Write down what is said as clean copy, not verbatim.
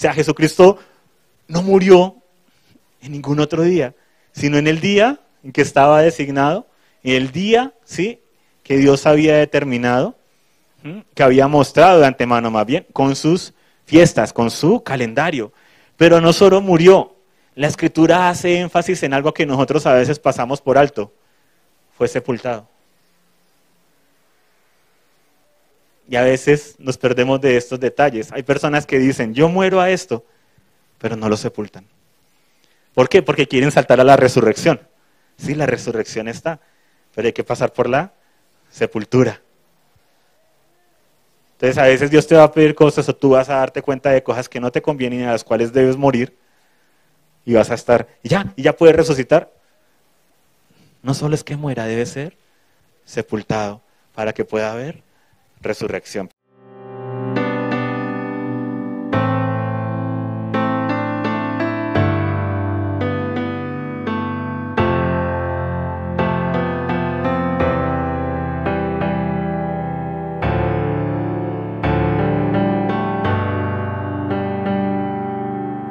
sea, Jesucristo no murió en ningún otro día, sino en el día en que estaba designado, en el día, ¿sí?, que Dios había determinado, que había mostrado de antemano más bien, con sus fiestas, con su calendario. Pero no solo murió, la Escritura hace énfasis en algo que nosotros a veces pasamos por alto, fue sepultado. Y a veces nos perdemos de estos detalles. Hay personas que dicen, yo muero a esto, pero no lo sepultan. ¿Por qué? Porque quieren saltar a la resurrección. Sí, la resurrección está, pero hay que pasar por la sepultura. Entonces a veces Dios te va a pedir cosas o tú vas a darte cuenta de cosas que no te convienen y a las cuales debes morir y vas a estar, y ya puedes resucitar. No solo es que muera, debe ser sepultado para que pueda haber resurrección.